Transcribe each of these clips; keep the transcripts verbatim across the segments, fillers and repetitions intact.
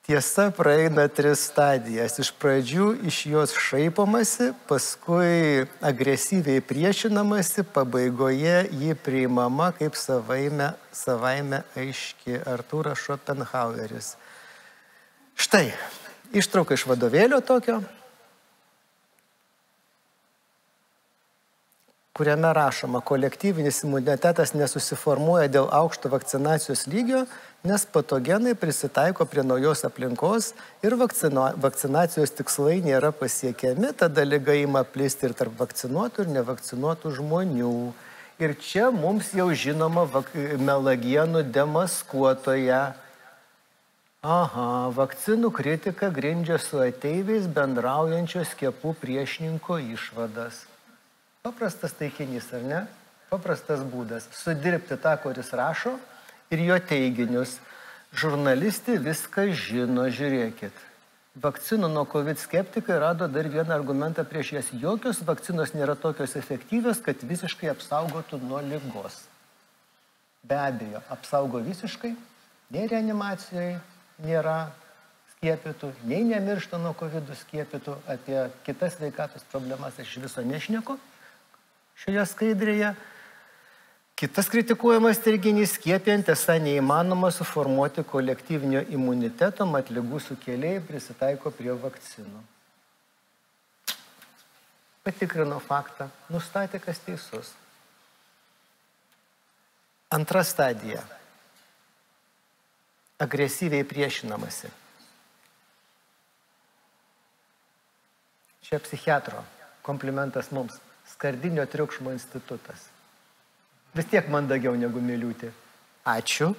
Tiesa praeina tris stadijas. Iš pradžių iš jos šaipomasi, paskui agresyviai priešinamasi, pabaigoje ji priimama kaip savaime, savaime aiški. Artūras Šopenhaueris. Štai, ištrauka iš vadovėlio tokio, kuriame rašoma, kolektyvinis imunitetas nesusiformuoja dėl aukšto vakcinacijos lygio, nes patogenai prisitaiko prie naujos aplinkos ir vakcino, vakcinacijos tikslai nėra pasiekiami, tada liga ima plisti ir tarp vakcinuotų ir nevakcinuotų žmonių. Ir čia mums jau žinoma melagienų demaskuotoje. Aha, vakcinų kritika grindžia su ateiviais bendraujančio skiepų priešininko išvadas. Paprastas taikinys, ar ne? Paprastas būdas sudirbti tą, kuris rašo ir jo teiginius. Žurnalistai viską žino, žiūrėkit. Vakcinų nuo COVID skeptikai rado dar vieną argumentą prieš jas. Jokios vakcinos nėra tokios efektyvios, kad visiškai apsaugotų nuo ligos. Be abejo, apsaugo visiškai, nei reanimacijoje nėra skiepytų, nei nemiršta nuo COVID skiepytų, apie kitas sveikatos problemas aš viso nešneku. Šioje skaidrėje. Kitas kritikuojamas teiginys, skiepijant esą neįmanoma suformuoti kolektyvinio imuniteto, mat ligų sukėlėjai prisitaiko prie vakcinų. Patikrino faktą, nustatė, kas teisus. Antra stadija. Agresyviai priešinamasi. Čia psichiatro komplimentas mums. Skardinio triukšmo institutas. Vis tiek mandagiau negu Miliūtė. Ačiū.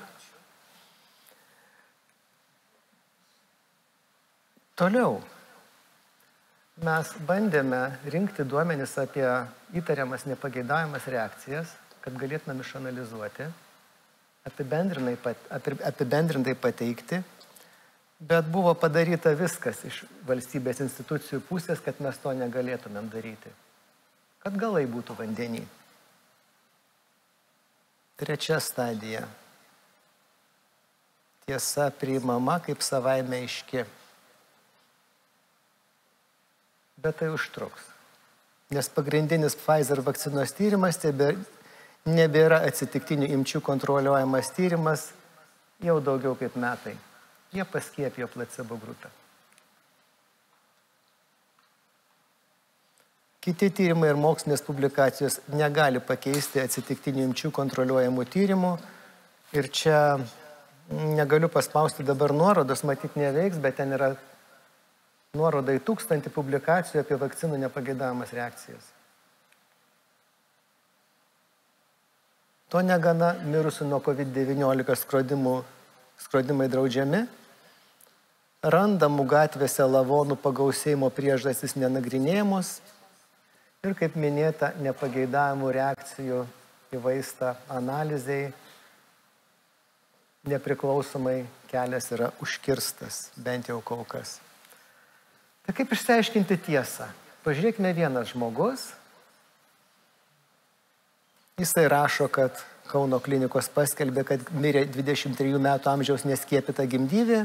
Toliau. Mes bandėme rinkti duomenis apie įtariamas nepageidaujamas reakcijas, kad galėtumėm išanalizuoti, apibendrintai pateikti, bet buvo padaryta viskas iš valstybės institucijų pusės, kad mes to negalėtumėm daryti. Kad galai būtų vandenį. Trečia stadija. Tiesa priimama kaip savaime aiški. Bet tai užtruks. Nes pagrindinis Pfizer vakcinos tyrimas nebėra atsitiktinių imčių kontroliuojamas tyrimas jau daugiau kaip metai. Jie paskiepijo placebo grupę. Kiti tyrimai ir mokslinės publikacijos negali pakeisti atsitiktinių imčių kontroliuojamų tyrimų. Ir čia negaliu paspausti dabar nuorodos, matyt neveiks, bet ten yra nuoroda į tūkstantį publikacijų apie vakcinų nepageidavimas reakcijas. To negana, mirusių nuo COVID devyniolika skrodimų, skrodimai draudžiami, randamų gatvėse lavonų pagausėjimo priežastys nenagrinėjamos, ir, kaip minėta, nepageidavimų reakcijų į vaistą analizai nepriklausomai kelias yra užkirstas, bent jau kol kas. Tai kaip išsiaiškinti tiesą? Pažiūrėkime, vienas žmogus, jisai rašo, kad Kauno klinikos paskelbė, kad mirė dvidešimt trijų metų amžiaus neskiepyta gimdyvė.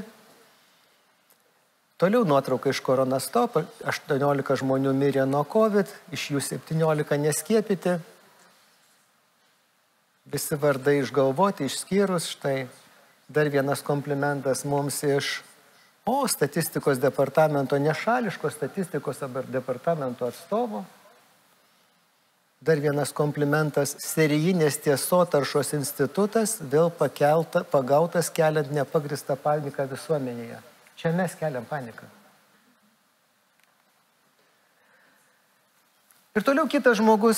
Toliau nuotrauka iš Koronastop, aštuoniolika žmonių mirė nuo COVID, iš jų septyniolika neskiepyti. Visi vardai išgalvoti, išskyrus, štai dar vienas komplimentas mums iš o, statistikos departamento, nešališko statistikos departamento atstovo. Dar vienas komplimentas, serijinės tiesotaršos institutas, vėl pakelta, pagautas keliant nepagristą paniką visuomenėje. Čia mes keliam paniką. Ir toliau kitas žmogus.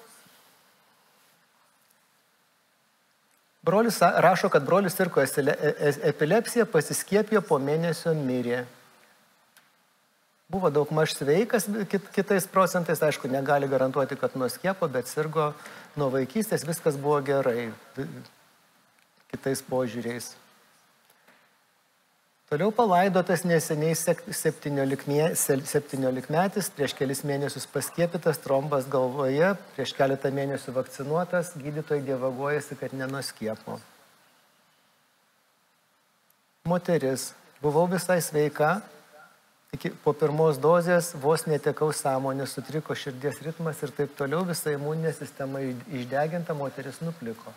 Brolis rašo, kad brolis sirgo epilepsiją, pasiskiepijo, po mėnesio mirė. Buvo daug maž sveikas kitais procentais, aišku, negali garantuoti, kad nuo skiepo, bet sirgo nuo vaikystės, viskas buvo gerai kitais požiūriais. Toliau palaidotas neseniai septyniolikmetis, prieš kelis mėnesius paskiepytas, trombas galvoje, prieš keletą mėnesių vakcinuotas, gydytojai dievaguojasi, kad ne nuo skiepo. Moteris, Buvau visai sveika, iki po pirmos dozės vos netekau sąmonę, sutriko širdies ritmas ir taip toliau, visa imuninė sistema išdeginta, moteris nupliko.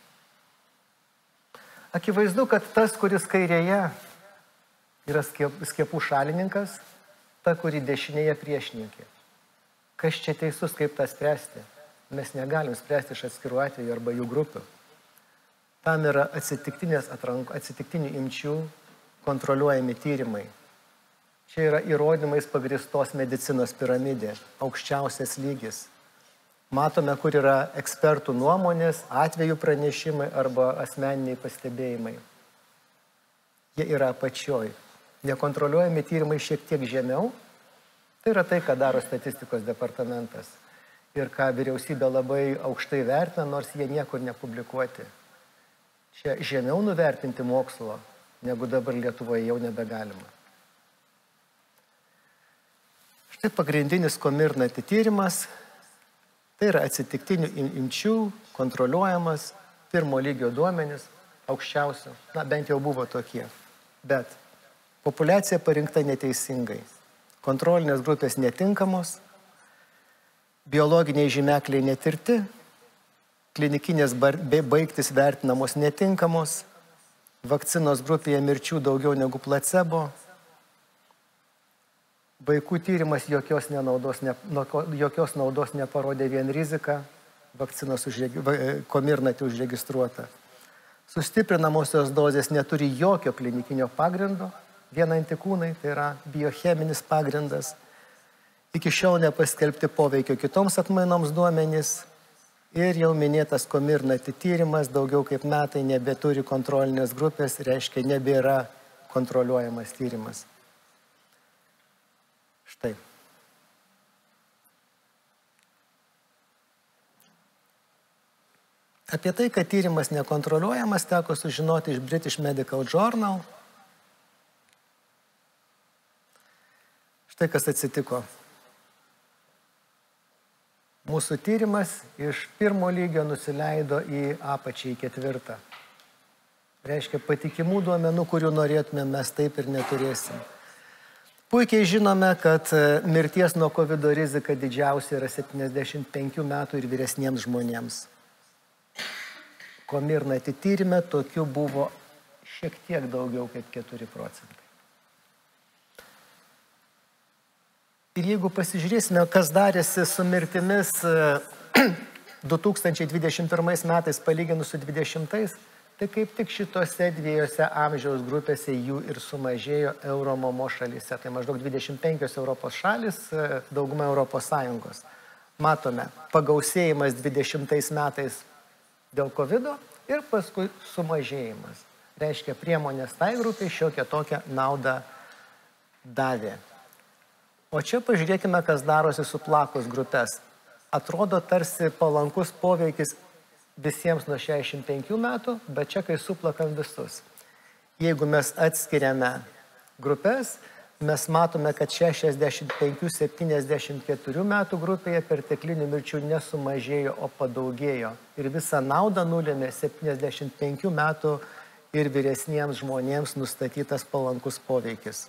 Akivaizdu, kad tas, kuris kairėje yra skiepų šalininkas, ta, kuri dešinėje priešininkė. Kas čia teisus, kaip tą spręsti? Mes negalim spręsti iš atskirų atvejų arba jų grupių. Tam yra atsitiktinės atranko, atsitiktinių imčių kontroliuojami tyrimai. Čia yra įrodymais pagristos medicinos piramidė, aukščiausias lygis. Matome, kur yra ekspertų nuomonės, atvejų pranešimai arba asmeniniai pastebėjimai. Jie yra apačioj. Nekontroliuojami tyrimai šiek tiek žemiau. Tai yra tai, ką daro statistikos departamentas. Ir ką vyriausybė labai aukštai vertina, nors jie niekur nepublikuoti. Čia žemiau nuvertinti mokslo, negu dabar Lietuvoje jau nebegalima. Štai pagrindinis Comirnaty tyrimas. Tai yra atsitiktinių imčių, kontroliuojamas, pirmo lygio duomenys, aukščiausio. Na, bent jau buvo tokie. Bet populiacija parinkta neteisingai. Kontrolinės grupės netinkamos, biologiniai žymekliai netirti, klinikinės baigtis vertinamos netinkamos, vakcinos grupėje mirčių daugiau negu placebo, vaikų tyrimas jokios, nenaudos, ne, jokios naudos neparodė vien riziką, vakcinos Comirnaty užregistruota. Sustiprinamosios dozės neturi jokio klinikinio pagrindo, vien antikūnai, tai yra biocheminis pagrindas. Iki šiol nepaskelbti poveikio kitoms atmainoms duomenys ir jau minėtas Comirnaty tyrimas daugiau kaip metai nebeturi kontrolinės grupės, reiškia nebėra kontroliuojamas tyrimas. Štai. Apie tai, kad tyrimas nekontroliuojamas, teko sužinoti iš British Medical Journal. Štai kas atsitiko. Mūsų tyrimas iš pirmo lygio nusileido į apačią, į ketvirtą. Reiškia, patikimų duomenų, kurių norėtume, mes taip ir neturėsim. Puikiai žinome, kad mirties nuo kovido rizika didžiausia yra septyniasdešimt penkių metų ir vyresniems žmonėms. Comirnaty tyrime tokių buvo šiek tiek daugiau kaip keturi procentai. Ir jeigu pasižiūrėsime, kas darėsi su mirtimis du tūkstančiai dvidešimt pirmais metais palyginus su dvidešimtais, tai kaip tik šitose dviejose amžiaus grupėse jų ir sumažėjo Euromomo šalyse. Tai maždaug dvidešimt penkios Europos šalis, dauguma Europos Sąjungos. Matome, pagausėjimas dvidešimtais metais dėl kovido ir paskui sumažėjimas. Reiškia, priemonės tai grupiai šiokią tokią naudą davė. O čia pažiūrėkime, kas darosi su plakos grupės. Atrodo tarsi palankus poveikis visiems nuo šešiasdešimt penkių metų, bet čia kai suplakam visus. Jeigu mes atskiriame grupės, mes matome, kad šešiasdešimt penkių septyniasdešimt keturių metų grupėje perteklinių mirčių nesumažėjo, o padaugėjo. Ir visą naudą nulėmė septyniasdešimt penkių metų ir vyresniems žmonėms nustatytas palankus poveikis.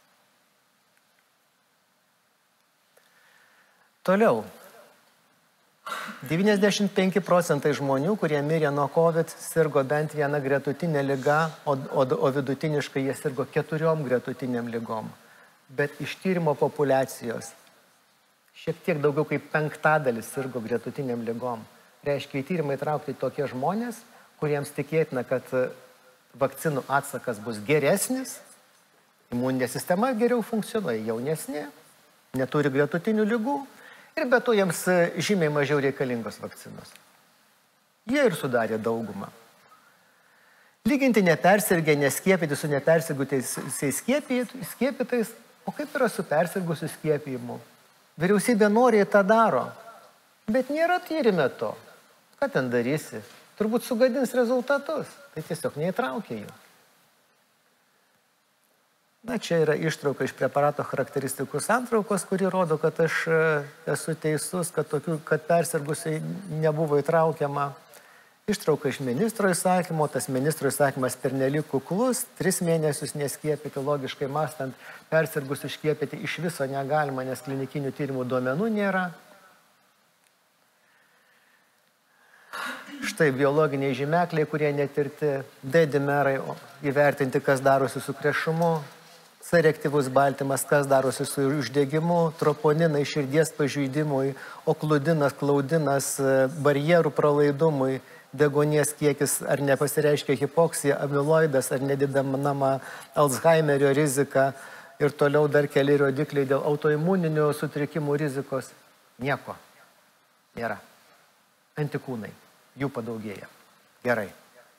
Toliau. devyniasdešimt penki procentai žmonių, kurie mirė nuo COVID, sirgo bent vieną gretutinę ligą, o, o, o vidutiniškai jie sirgo keturiom gretutiniam ligom. Bet iš tyrimo populiacijos šiek tiek daugiau kaip penktadalis sirgo gretutiniam ligom. Reiškia, į tyrimą įtraukti tokie žmonės, kuriems tikėtina, kad vakcinų atsakas bus geresnis, imuninė sistema geriau funkcionuoja, jaunesnė, neturi gretutinių ligų. Ir be to jiems žymiai mažiau reikalingos vakcinos. Jie ir sudarė daugumą. Lyginti nepersirgę, neskiepyti su nepersirgusiais skiepytais, o kaip yra su persirgusiu skiepijimu? Vyriausybė noriai tą daro, bet nėra tyrime to. Ką ten darysi? Turbūt sugadins rezultatus, tai tiesiog neįtraukia jų. Na, čia yra ištrauka iš preparato charakteristikų santraukos, kuri rodo, kad aš esu teisus, kad, tokių, kad persirgusiai nebuvo įtraukiama. Ištrauka iš ministro įsakymo, tas ministro įsakymas pernelyg kuklus, tris mėnesius neskiepyti, logiškai mąstant, persirgus išskiepyti iš viso negalima, nes klinikinių tyrimų duomenų nėra. Štai biologiniai žymekliai, kurie netirti, D dimerai, įvertinti, kas darosi su krešumu, C reaktyvus baltymas, kas darosi su uždegimu, troponinai širdies pažeidimui, okludinas, klaudinas, barjerų pralaidumui, deguonies kiekis, ar nepasireiškia hipoksija, amiloidas, ar nedidinama Alzheimerio rizika ir toliau dar keli rodikliai dėl autoimuninių sutrikimų rizikos. Nieko nėra. Antikūnai, jų padaugėja. Gerai.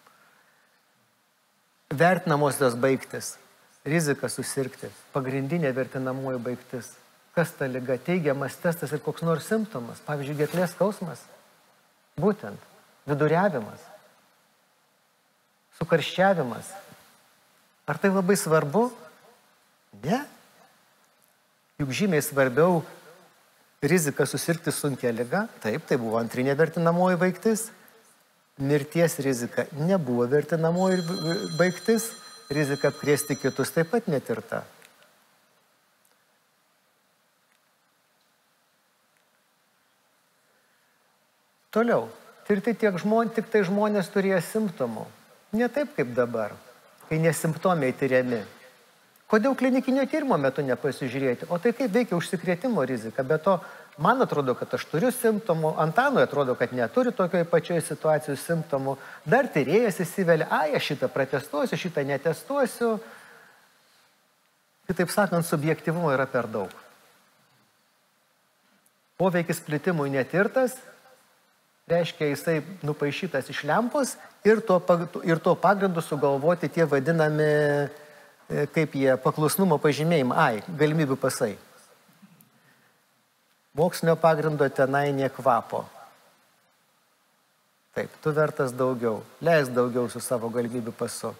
Vertinamosios baigtis. Rizika susirgti. Pagrindinė vertinamoji baigtis. Kas ta liga? Teigiamas testas ir koks nors simptomas. Pavyzdžiui, gerklės skausmas. Būtent. Viduriavimas. Sukarščiavimas. Ar tai labai svarbu? Ne. Juk žymiai svarbiau rizika susirgti sunkia liga. Taip, tai buvo antrinė vertinamoji baigtis. Mirties rizika nebuvo vertinamoji baigtis. Rizika apkrėsti kitus taip pat netirta. Toliau. Tirti tiek žmonės, tik tai žmonės turėjo simptomų. Ne taip kaip dabar, kai nesimptomiai tyriami. Kodėl klinikinio tyrimo metu nepasižiūrėti? O tai kaip veikia užsikrėtimo rizika? Be to, man atrodo, kad aš turiu simptomų, Antanui atrodo, kad neturi tokioje pačioje situacijoje simptomų. Dar tyrėjas įsivelia, ai, aš šitą pratestuosiu, šitą netestuosiu. Kitaip sakant, subjektyvumo yra per daug. Poveikis plitimui netirtas, reiškia, jisai nupaišytas iš lempos ir to, ir to pagrindu sugalvoti tie vadinami, kaip jie, paklusnumo pažymėjimai, ai, galimybių pasai. Mokslinio pagrindo tenai nė kvapo. Taip, tu vertas daugiau, leisk daugiau su savo galimybių pasu.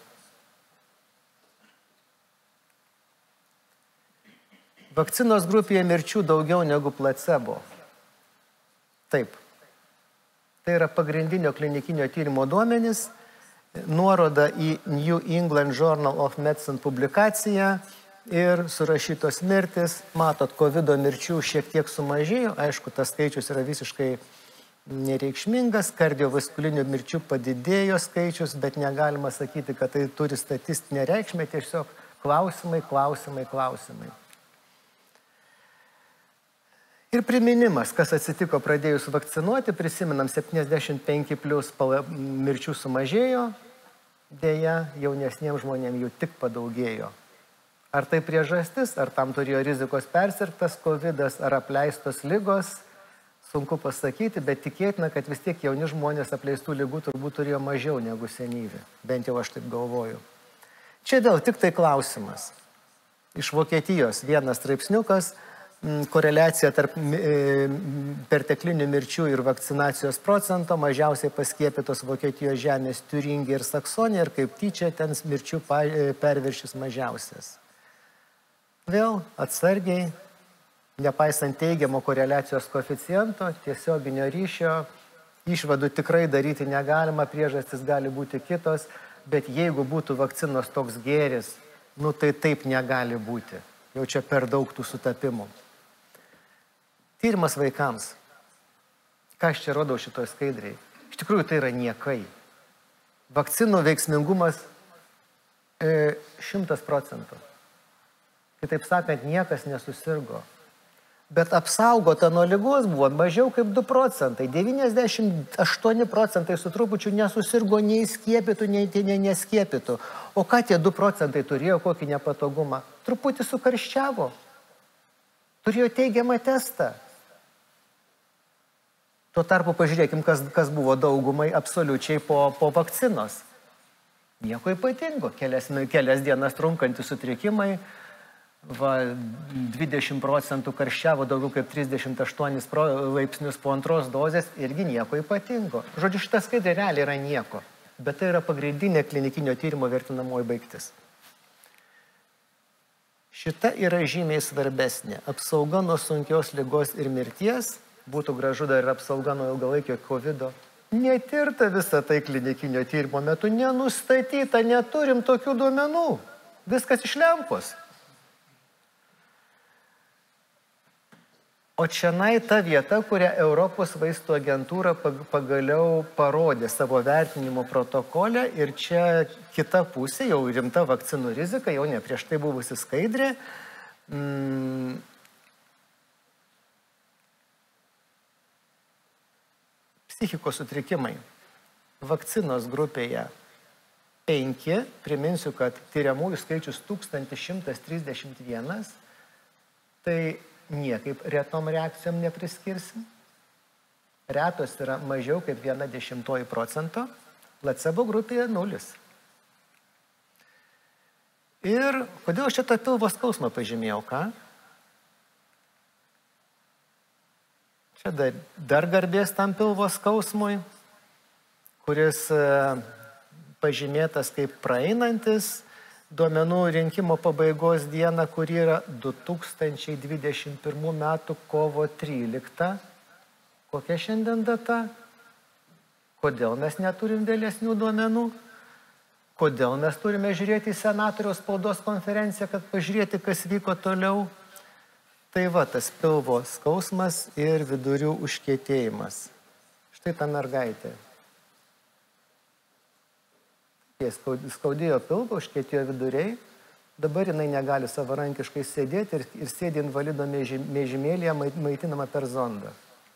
Vakcinos grupėje mirčių daugiau negu placebo. Taip. Tai yra pagrindinio klinikinio tyrimo duomenys, nuoroda į New England Journal of Medicine publikaciją ir surašytos mirtis. Matot, kovido mirčių šiek tiek sumažėjo, aišku, tas skaičius yra visiškai nereikšmingas, kardiovaskulinių mirčių padidėjo skaičius, bet negalima sakyti, kad tai turi statistinę reikšmę, tiesiog klausimai, klausimai, klausimai. Ir priminimas, kas atsitiko pradėjus vakcinuoti, prisiminam septyniasdešimt penki plus mirčių sumažėjo, dėja jaunesniems žmonėms jų tik padaugėjo. Ar tai priežastis, ar tam turėjo rizikos persirgtas kovidas, ar apleistos ligos, sunku pasakyti, bet tikėtina, kad vis tiek jauni žmonės apleistų ligų turbūt turėjo mažiau negu senyvi. Bent jau aš taip galvoju. Čia vėl tik tai klausimas. Iš Vokietijos vienas straipsniukas, koreliacija tarp perteklinių mirčių ir vakcinacijos procento, mažiausiai paskiepytos Vokietijos žemės Tiuringija ir Saksonija ir kaip tyčia ten mirčių perviršis mažiausias. Vėl atsargiai, nepaisant teigiamo koreliacijos koeficiento, tiesioginio ryšio, išvadų tikrai daryti negalima, priežastis gali būti kitos, bet jeigu būtų vakcinos toks gėris, nu tai taip negali būti. Jau čia per daug tų sutapimų. Tyrimas vaikams. Ką aš čia rodau šitoj skaidriai? Iš tikrųjų tai yra niekai. Vakcinų veiksmingumas e, šimtas procentų. Kitaip sakant, niekas nesusirgo. Bet apsaugota nuo ligos buvo mažiau kaip du procentai. devyniasdešimt aštuoni procentai su trupučiu nesusirgo nei skiepytų, nei neskiepytų. O ką tie du procentai turėjo, kokį nepatogumą? Truputį sukarščiavo. Turėjo teigiamą testą. Tuo tarpu pažiūrėkim, kas, kas buvo daugumai absoliučiai po, po vakcinos. Nieko ypatingo. Kelias, kelias dienas trunkantys sutrikimai. Va, dvidešimt procentų karščiavo, daugiau kaip trisdešimt aštuonis laipsnius po antros dozės, irgi nieko ypatingo. Žodžiu, šitas skaidrė realiai yra nieko, bet tai yra pagrindinė klinikinio tyrimo vertinamoji baigtis. Šita yra žymiai svarbesnė. Apsauga nuo sunkios ligos ir mirties, būtų gražu dar ir apsauga nuo ilgalaikio kovido, Netirta visą tai klinikinio tyrimo metu, nenustatyta, neturim tokių duomenų. Viskas iš lempos. O čianai ta vieta, kurią Europos vaistų agentūra pagaliau parodė savo vertinimo protokole ir čia kita pusė, jau rimta vakcinų rizika, jau ne prieš tai buvusi skaidrė. Mm, psichikos sutrikimai. Vakcinos grupėje penki, priminsiu, kad tyriamųjų skaičius tūkstantis šimtas trisdešimt vienas, tai niekaip retom reakcijom nepriskirsim. Retos yra mažiau kaip viena dešimtoji procento, placebo grupėje nulis. Ir kodėl aš čia tą pilvo skausmą pažymėjau, ką? Čia dar, dar garbės tam pilvo skausmui, kuris pažymėtas kaip praeinantis, duomenų rinkimo pabaigos diena, kuri yra du tūkstančiai dvidešimt pirmų metų kovo trylikta. Kokia šiandien data? Kodėl mes neturim vėlesnių duomenų? Kodėl mes turime žiūrėti į senatoriaus spaudos konferenciją, kad pažiūrėti, kas vyko toliau? Tai va, tas pilvo skausmas ir vidurių užkietėjimas. Štai ta mergaitė. Skaudėjo pilvo, užkietėjo viduriai, dabar jinai negali savarankiškai sėdėti ir, ir sėdi invalido mėžimėlėje, maitinama per zondą.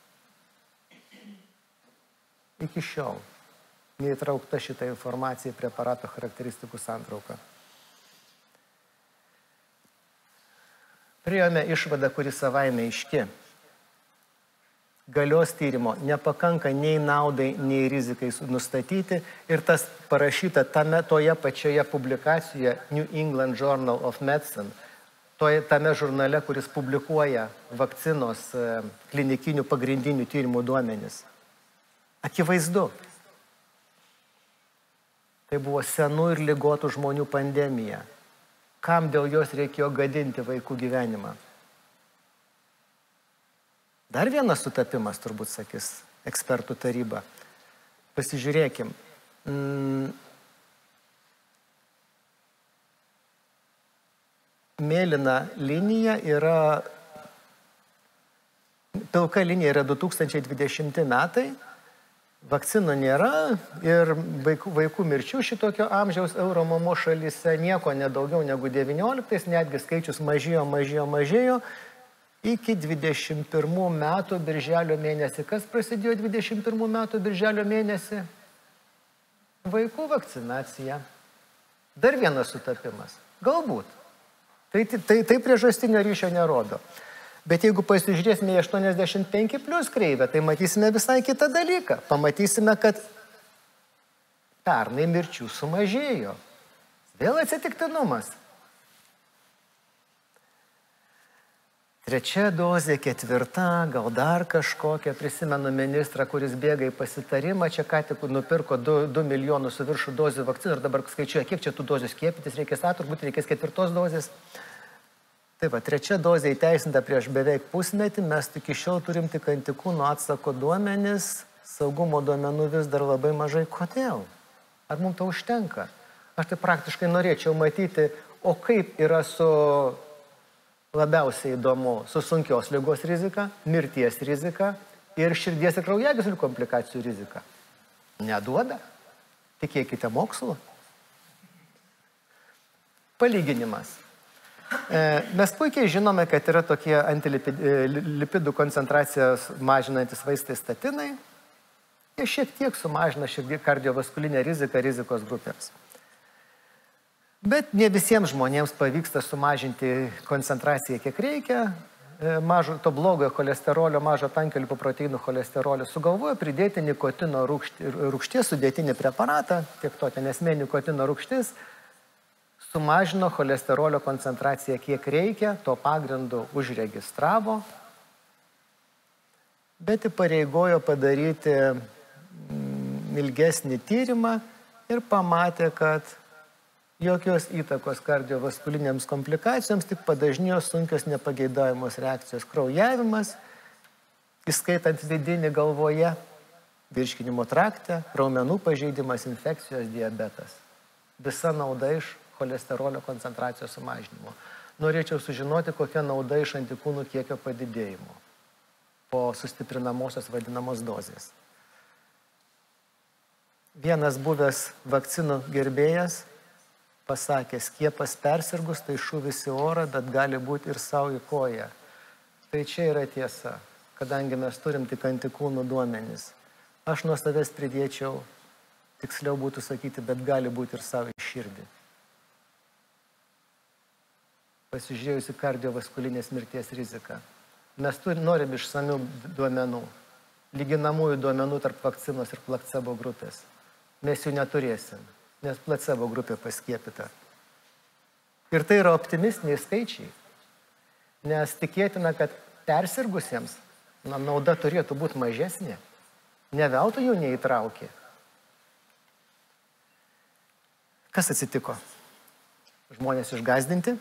Iki šiol neįtraukta šitą informaciją į preparato charakteristikų santrauką. Priėjome išvadą, kuri savaime aiški. Galios tyrimo nepakanka nei naudai, nei rizikai nustatyti ir tas parašyta tame toje pačioje publikacijoje New England Journal of Medicine, toje, tame žurnale, kuris publikuoja vakcinos klinikinių pagrindinių tyrimų duomenis. Akivaizdu. Tai buvo senų ir ligotų žmonių pandemija. Kam dėl jos reikėjo gadinti vaikų gyvenimą? Dar vienas sutapimas, turbūt sakys ekspertų taryba. Pasižiūrėkim. Mėlyna linija yra, pilka linija yra du tūkstančiai dvidešimti metai, vakcinų nėra ir vaikų, vaikų mirčių šitokio amžiaus Euromomo šalyse nieko nedaugiau negu devynioliktais, netgi skaičius mažėjo, mažėjo, mažėjo. Iki dvidešimt pirmų metų birželio mėnesį. Kas prasidėjo dvidešimt pirmų metų birželio mėnesį? Vaikų vakcinacija. Dar vienas sutapimas. Galbūt. Tai, tai, tai priežastinio ryšio nerodo. Bet jeigu pasižiūrėsime į aštuoniasdešimt penki plius kreivę, tai matysime visai kitą dalyką. Pamatysime, kad pernai mirčių sumažėjo. Vėl atsitiktinumas. Trečia dozė, ketvirta, gal dar kažkokia. Prisimenu ministrą, kuris bėga į pasitarimą. Čia ką tik nupirko du milijonus su viršų dozių vakcinų ir dabar skaičiuoja, kiek čia tų dozių skiepytis reikės. A, turbūt reikės ketvirtos dozės. Tai va, trečia dozė įteisinta prieš beveik pusmetį. Mes iki šiol turim tik antikūnų atsako duomenis. Saugumo duomenų vis dar labai mažai. Kodėl? Ar mums to užtenka? Aš tai praktiškai norėčiau matyti, o kaip yra su... Labiausiai įdomu su sunkios ligos rizika, mirties rizika ir širdies ir kraujagyslių komplikacijų rizika. Neduoda. Tikėkite mokslu. Palyginimas. Mes puikiai žinome, kad yra tokie antilipidų koncentracijas mažinantis vaistai statinai. Jie šiek tiek sumažina širdį kardiovaskulinę riziką rizikos grupėms. Bet ne visiems žmonėms pavyksta sumažinti koncentraciją, kiek reikia. Mažo, to blogojo cholesterolio, mažo tankio lipoproteinų cholesterolio sugalvojo pridėti nikotino rūgšties sudėtinį preparatą, tiek to ten esmė nikotino rūgštis, sumažino cholesterolio koncentraciją, kiek reikia, to pagrindu užregistravo, bet įpareigojo padaryti ilgesnį tyrimą ir pamatė, kad jokios įtakos kardiovaskulinėms komplikacijoms, tik padažnėjo sunkios nepageidaujamos reakcijos kraujavimas, įskaitant vidinį galvoje, virškinimo trakte, raumenų pažeidimas, infekcijos, diabetas. Visa nauda iš cholesterolio koncentracijos sumažinimo. Norėčiau sužinoti, kokia nauda iš antikūnų kiekio padidėjimo po sustiprinamosios vadinamos dozės. Vienas buvęs vakcinų gerbėjas pasakė, skiepas persirgus, tai šūvis į orą, bet gali būti ir savo į koją. Tai čia yra tiesa, kadangi mes turim tik antikūnų duomenis. Aš nuo savęs pridėčiau, tiksliau būtų sakyti, bet gali būti ir savo į širdį. Pasižiūrėjusi kardiovaskulinės mirties riziką. Mes norim išsamių duomenų, lyginamųjų duomenų tarp vakcinos ir placebo grupės. Mes jų neturėsim, nes placebo grupė paskiepyta. Ir tai yra optimistiniai skaičiai, nes tikėtina, kad persirgusiems na, nauda turėtų būti mažesnė. Ne veltui jų neįtraukė. Kas atsitiko? Žmonės išgąsdinti.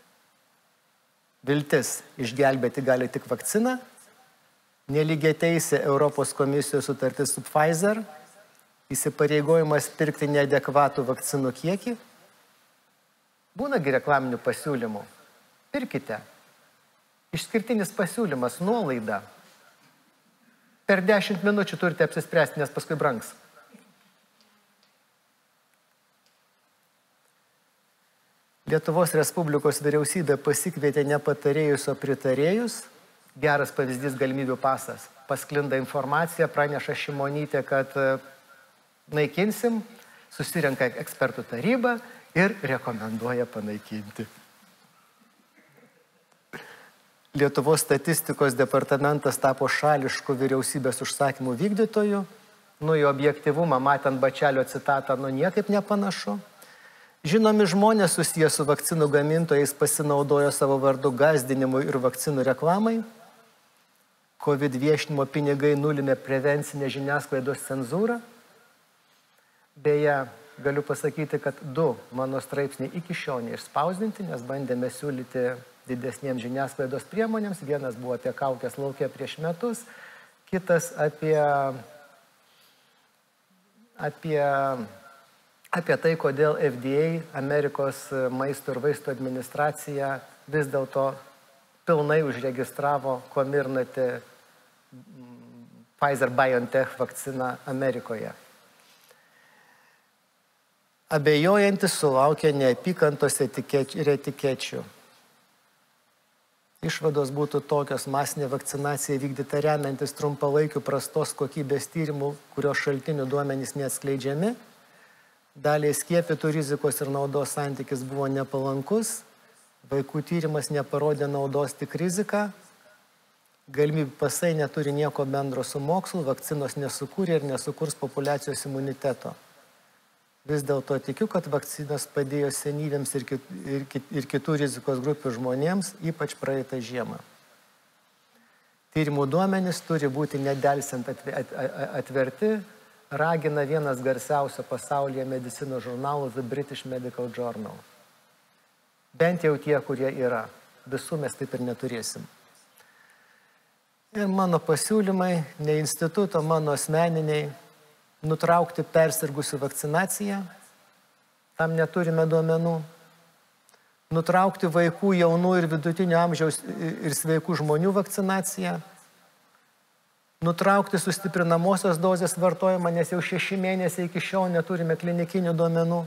Viltis išgelbėti gali tik vakciną. Nelygiateisė Europos komisijos sutartis su Pfizer. Įsipareigojimas pirkti neadekvatų vakcinų kiekį. Būnagi reklaminių pasiūlymų. Pirkite. Išskirtinis pasiūlymas, nuolaida. Per dešimt minučių turite apsispręsti, nes paskui brangs. Lietuvos Respublikos vyriausybė pasikvietė ne patarėjus, o pritarėjus. Geras pavyzdys galimybių pasas. Pasklinda informacija, praneša Šimonytė, kad naikinsim, susirenka ekspertų taryba ir rekomenduoja panaikinti. Lietuvos statistikos departamentas tapo šališku vyriausybės užsakymų vykdytoju. Nu, į objektyvumą, matant Bačelio citatą, nu niekaip nepanašu. Žinomi žmonės susiję su vakcinų gamintojais pasinaudojo savo vardu gąsdinimui ir vakcinų reklamai. COVID viešinimo pinigai nulėmė prevencinę žiniasklaidos cenzūrą. Beje, galiu pasakyti, kad du mano straipsniai iki šiol neišspausdinti, nes bandėme siūlyti didesniems žiniasklaidos priemonėms. Vienas buvo apie kaukės lauke prieš metus, kitas apie, apie, apie tai, kodėl F D A, Amerikos maisto ir vaistų administracija, vis dėlto pilnai užregistravo Comirnaty Pfizer-BioNTech vakciną Amerikoje. Abejojantis sulaukė neapykantos ir etikečių. Išvados būtų tokios: masinė vakcinacija vykdyta remiantis trumpalaikių prastos kokybės tyrimų, kurio šaltinių duomenys neatskleidžiami. Daliai skiepytų rizikos ir naudos santykis buvo nepalankus. Vaikų tyrimas neparodė naudos, tik riziką. Galimybių pasai neturi nieko bendro su mokslu, vakcinos nesukūrė ir nesukurs populiacijos imuniteto. Vis dėlto tikiu, kad vakcinos padėjo senyvėms ir, kit, ir, kit, ir kitų rizikos grupių žmonėms, ypač praeitą žiemą. Tyrimų duomenys turi būti nedelsiant atverti, ragina vienas garsiausio pasaulyje medicinos žurnalų The British Medical Journal. Bent jau tie, kurie yra. Visų mes taip ir neturėsim. Ir mano pasiūlymai, ne instituto, mano asmeniniai, nutraukti persirgusių vakcinaciją, tam neturime duomenų, nutraukti vaikų, jaunų ir vidutinio amžiaus ir sveikų žmonių vakcinaciją, nutraukti sustiprinamosios dozės vartojimą, nes jau šeši mėnesiai iki šiol neturime klinikinių duomenų,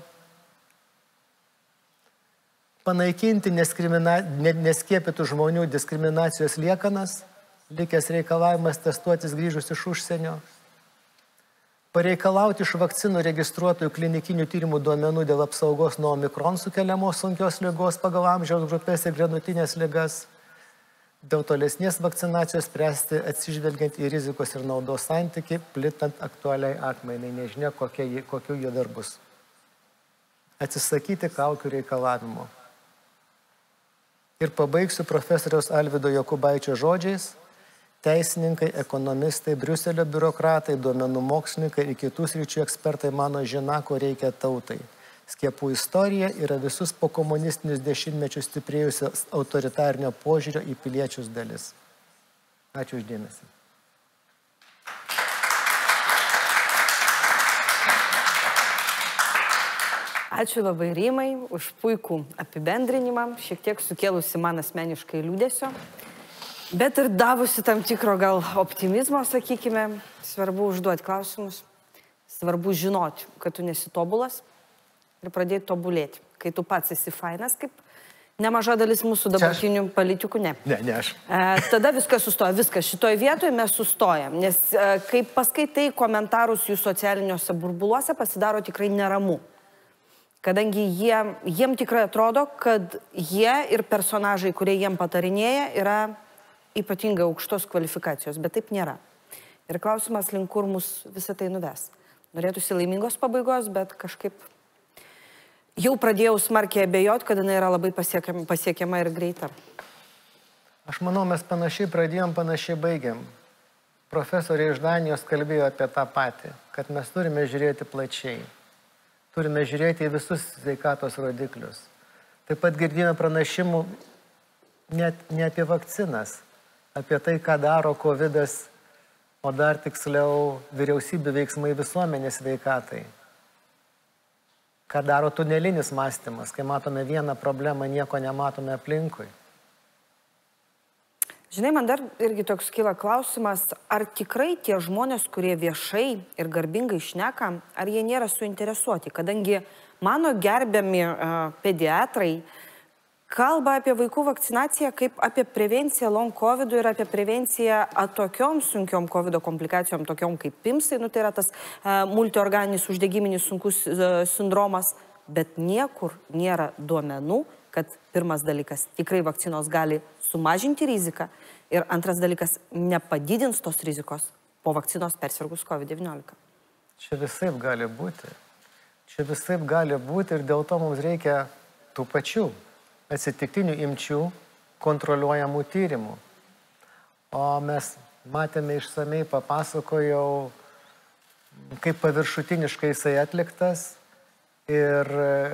panaikinti neskiepytų žmonių diskriminacijos liekanas, likęs reikalavimas testuotis grįžus iš užsienio, pareikalauti iš vakcinų registruotojų klinikinių tyrimų duomenų dėl apsaugos nuo omikron sukeliamos sunkios ligos pagal amžiaus grupės ir gretutinės ligas, dėl tolesnės vakcinacijos spręsti atsižvelgiant į rizikos ir naudos santykį, plitant aktualiai atmainai, nežinia kokie, kokių jie dar bus. Atsisakyti kaukių reikalavimo. Ir pabaigsiu profesoriaus Alvydo Jokubaičio žodžiais: teisininkai, ekonomistai, Briuselio biurokratai, duomenų mokslininkai ir kitų sričių ekspertai mano žina, ko reikia tautai. Skiepų istorija yra visus po komunistinius dešimtmečius stiprėjusio autoritarinio požiūrio į piliečius dalis. Ačiū už dėmesį. Ačiū labai Rimai už puikų apibendrinimą, šiek tiek sukėlusi man asmeniškai liūdesio, bet ir davusi tam tikro gal optimizmo, sakykime. Svarbu užduoti klausimus, svarbu žinoti, kad tu nesi tobulas ir pradėti tobulėti. Kai tu pats esi fainas, kaip nemaža dalis mūsų dabartinių politikų, ne. Ne, ne aš. E, tada viskas sustoja, viskas. Šitoje vietoje mes sustojam, nes e, kai paskaitai komentarus jų socialiniuose burbuluose, pasidaro tikrai neramu. Kadangi jie, jiem tikrai atrodo, kad jie ir personažai, kurie jiem patarinėja, yra ypatingai aukštos kvalifikacijos, bet taip nėra. Ir klausimas, link kur mus visą tai nuves. Norėtųsi laimingos pabaigos, bet kažkaip jau pradėjau smarkiai abejoti, kad jinai yra labai pasiekiama, pasiekiama ir greita. Aš manau, mes panašiai pradėjom, panašiai baigiam. Profesorė iš Danijos kalbėjo apie tą patį, kad mes turime žiūrėti plačiai. Turime žiūrėti į visus sveikatos rodiklius. Taip pat girdėjome pranašimų net ne apie vakcinas, apie tai, ką daro kovidas, o dar tiksliau vyriausybių veiksmai visuomenės sveikatai. Ką daro tunelinis mąstymas, kai matome vieną problemą, nieko nematome aplinkui. Žinai, man dar irgi toks kyla klausimas, ar tikrai tie žmonės, kurie viešai ir garbingai šneka, ar jie nėra suinteresuoti, kadangi mano gerbiami uh, pediatrai kalba apie vaikų vakcinaciją kaip apie prevenciją long covidų ir apie prevenciją atokiom sunkiom covido komplikacijom, tokiom kaip pimsai, nu tai yra tas uh, multiorganinis uždegiminis sunkus uh, sindromas, bet niekur nėra duomenų, kad pirmas dalykas, tikrai vakcinos gali sumažinti riziką ir antras dalykas, nepadidins tos rizikos po vakcinos persirgus COVID devyniolika. Čia visaip gali būti. Čia visaip gali būti ir dėl to mums reikia tų pačių atsitiktinių imčių kontroliuojamų tyrimų. O mes matėme išsamei, papasakojau, kaip paviršutiniškai jisai atliktas ir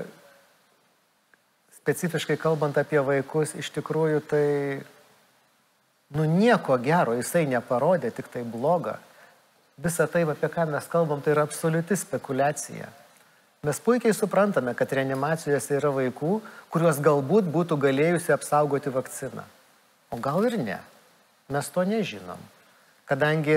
specifiškai kalbant apie vaikus, iš tikrųjų tai nu nieko gero jisai neparodė, tik tai bloga. Visa tai, apie ką mes kalbam, tai yra absoliuti spekulacija. Mes puikiai suprantame, kad reanimacijose yra vaikų, kuriuos galbūt būtų galėjusi apsaugoti vakciną. O gal ir ne. Mes to nežinom. Kadangi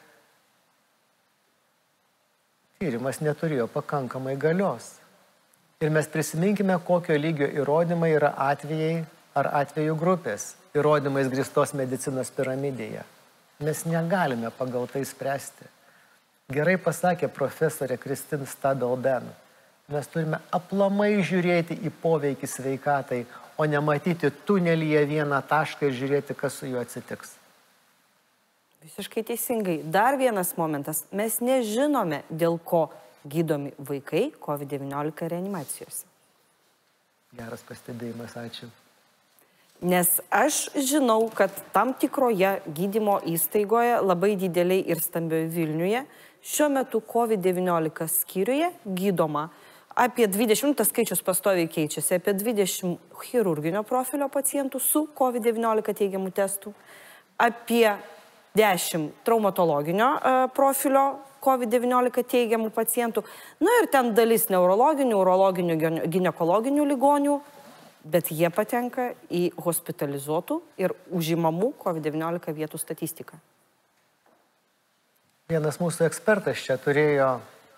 tyrimas neturėjo pakankamai galios. Ir mes prisiminkime, kokio lygio įrodymai yra atvejai ar atvejų grupės. Įrodymais grįstos medicinos piramidėje. Mes negalime pagal tai spręsti. Gerai pasakė profesorė Kristin Stadolben. Mes turime aplamai žiūrėti į poveikį sveikatai, o nematyti tunelyje vieną tašką ir žiūrėti, kas su juo atsitiks. Visiškai teisingai. Dar vienas momentas. Mes nežinome, dėl ko gydomi vaikai COVID devyniolika reanimacijose. Geras pastebėjimas, ačiū. Nes aš žinau, kad tam tikroje gydymo įstaigoje, labai dideliai ir stambioje Vilniuje, šiuo metu COVID devyniolika skyriuje gydoma apie dvidešimt, tas skaičius pastoviai keičiasi, apie dvidešimt chirurginio profilio pacientų su COVID devyniolika teigiamų testų, apie dešimt traumatologinio profilio COVID devyniolika teigiamų pacientų, na ir ten dalis neurologinių, urologinių, ginekologinių ligonių, bet jie patenka į hospitalizuotų ir užimamų COVID devyniolika vietų statistiką. Vienas mūsų ekspertas čia turėjo,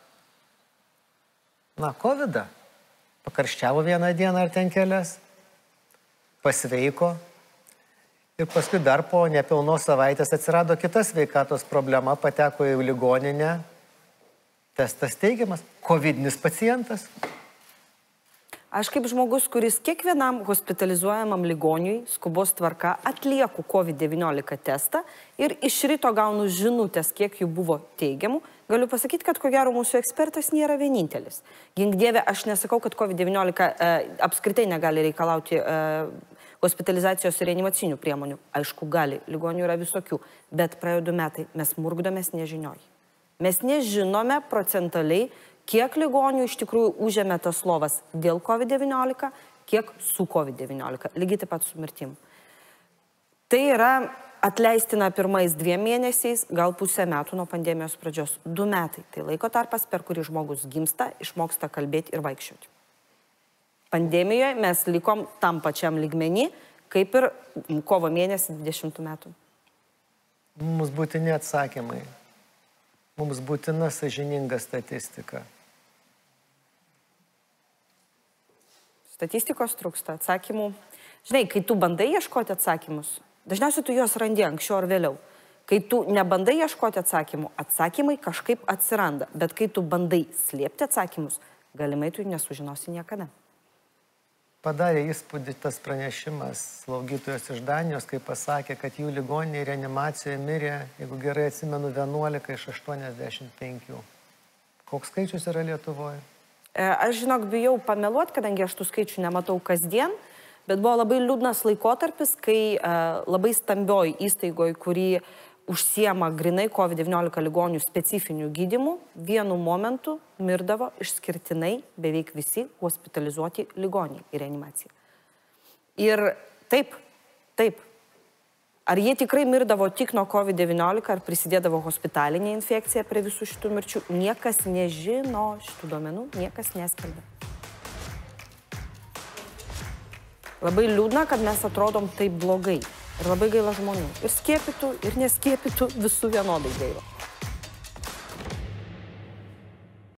na, kovidą. Pakarščiavo vieną dieną ar ten kelias, pasveiko ir paskui dar po nepilnos savaitės atsirado kita sveikatos problema, pateko į ligoninę, testas teigiamas, covidinis pacientas. Aš kaip žmogus, kuris kiekvienam hospitalizuojamam ligoniui skubos tvarka atlieku COVID devyniolika testą ir iš ryto gaunu žinutės, kiek jų buvo teigiamų, galiu pasakyti, kad ko gero mūsų ekspertas nėra vienintelis. Gink Dieve, aš nesakau, kad COVID devyniolika e, apskritai negali reikalauti e, hospitalizacijos ir reanimacinių priemonių. Aišku, gali, ligonių yra visokių, bet praėjo du metai, mes murkdomės nežinioj. Mes nežinome procentaliai, kiek ligonių iš tikrųjų užėmė tas lovas dėl COVID devyniolika, kiek su COVID devyniolika, lygiai taip pat su mirtim. Tai yra atleistina pirmais dviem mėnesiais, gal pusę metų nuo pandemijos pradžios. Du metai. Tai laiko tarpas, per kurį žmogus gimsta, išmoksta kalbėti ir vaikščioti. pandemijoje mes likom tam pačiam lygmenį, kaip ir kovo mėnesį dvidešimtų metų. Mums būtini atsakymai. Mums būtina sąžininga statistika. Statistikos trūksta, atsakymų. Žinai, kai tu bandai ieškoti atsakymus, dažniausiai tu juos randi anksčiau ar vėliau. Kai tu nebandai ieškoti atsakymų, atsakymai kažkaip atsiranda. Bet kai tu bandai slėpti atsakymus, galimai tu nesužinosi niekada. Padarė įspūdį tas pranešimas slaugytojos iš Danijos, kai pasakė, kad jų ligoninėje reanimacijoje mirė, jeigu gerai atsimenu, vienuolika iš aštuoniasdešimt penkių. Koks skaičius yra Lietuvoje? Aš, žinok, bijau pameluoti, kadangi aš tų skaičių nematau kasdien, bet buvo labai liūdnas laikotarpis, kai labai stambioj įstaigoj, kurį užsiema grinai COVID devyniolika ligonių specifinių gydymų, vienu momentu mirdavo išskirtinai beveik visi hospitalizuoti ligoniai į reanimaciją. Ir taip, taip, ar jie tikrai mirdavo tik nuo COVID devyniolika, ar prisidėdavo hospitalinė infekcija prie visų šitų mirčių, niekas nežino šitų duomenų, niekas neskelbia. Labai liūdna, kad mes atrodom taip blogai. Ir labai gaila žmonių. Ir skiepytų, ir neskiepytų, visų vienodai gaila.